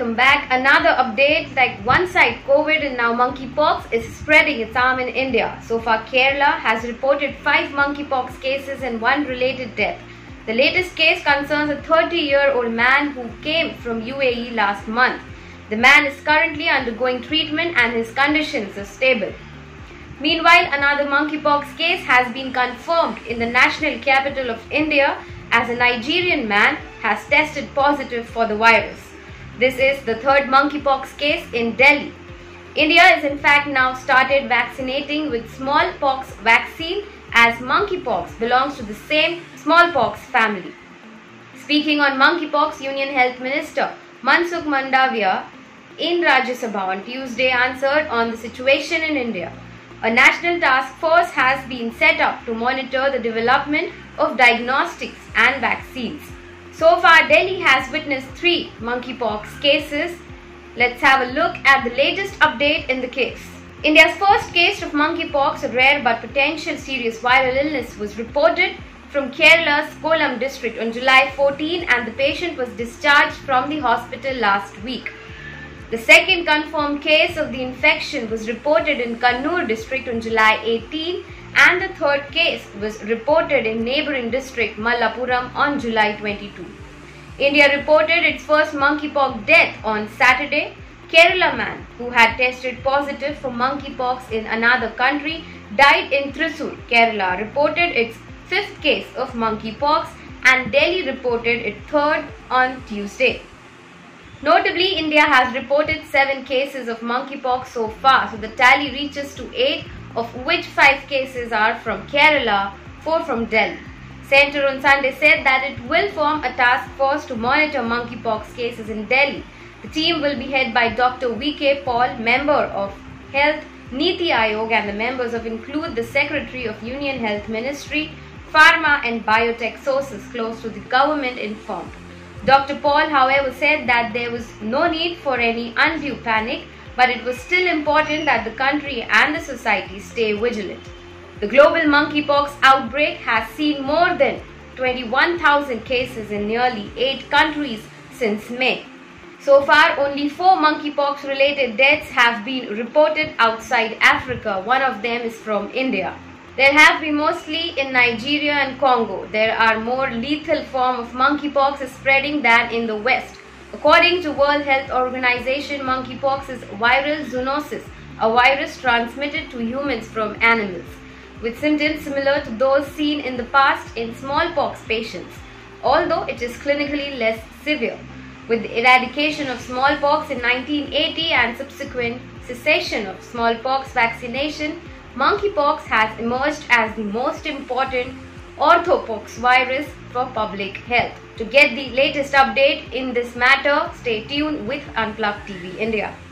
welcome back. Another update, like one side COVID and now monkeypox is spreading its arm in India. So far Kerala has reported 5 monkeypox cases and 1 related death. The latest case concerns a 30-year-old man who came from UAE last month. The man is currently undergoing treatment and his conditions are stable. Meanwhile, another monkeypox case has been confirmed in the national capital of India as a Nigerian man has tested positive for the virus. This is the 3rd monkeypox case in Delhi. India is in fact now started vaccinating with smallpox vaccine as monkeypox belongs to the same smallpox family. Speaking on monkeypox, Union Health Minister Mansukh Mandavia in Rajya Sabha on Tuesday answered on the situation in India. A national task force has been set up to monitor the development of diagnostics and vaccines. So far, Delhi has witnessed 3 monkeypox cases. Let's have a look at the latest update in the case. India's first case of monkeypox, a rare but potential serious viral illness, was reported from Kerala's Kollam district on July 14 and the patient was discharged from the hospital last week. The second confirmed case of the infection was reported in Kannur district on July 18 and the third case was reported in neighbouring district Malappuram on July 22. India reported its first monkeypox death on Saturday. Kerala man who had tested positive for monkeypox in another country died in Thrissur, Kerala, reported its 5th case of monkeypox and Delhi reported its 3rd on Tuesday. Notably, India has reported 7 cases of monkeypox so far, so the tally reaches to 8, of which 5 cases are from Kerala, 4 from Delhi. Centre on Sunday said that it will form a task force to monitor monkeypox cases in Delhi. The team will be headed by Dr. V.K. Paul, member of Health Niti Aayog, and the members of include the Secretary of Union Health Ministry, Pharma and Biotech sources close to the government informed. Dr. Paul, however, said that there was no need for any undue panic, but it was still important that the country and the society stay vigilant. The global monkeypox outbreak has seen more than 21,000 cases in nearly 8 countries since May. So far, only 4 monkeypox-related deaths have been reported outside Africa. One of them is from India. There have been mostly in Nigeria and Congo. There are more lethal form of monkeypox is spreading than in the West. According to World Health Organization, monkeypox is viral zoonosis, a virus transmitted to humans from animals, with symptoms similar to those seen in the past in smallpox patients, although it is clinically less severe. With the eradication of smallpox in 1980 and subsequent cessation of smallpox vaccination, monkeypox has emerged as the most important orthopox virus for public health. To get the latest update in this matter, stay tuned with Unplugged TV India.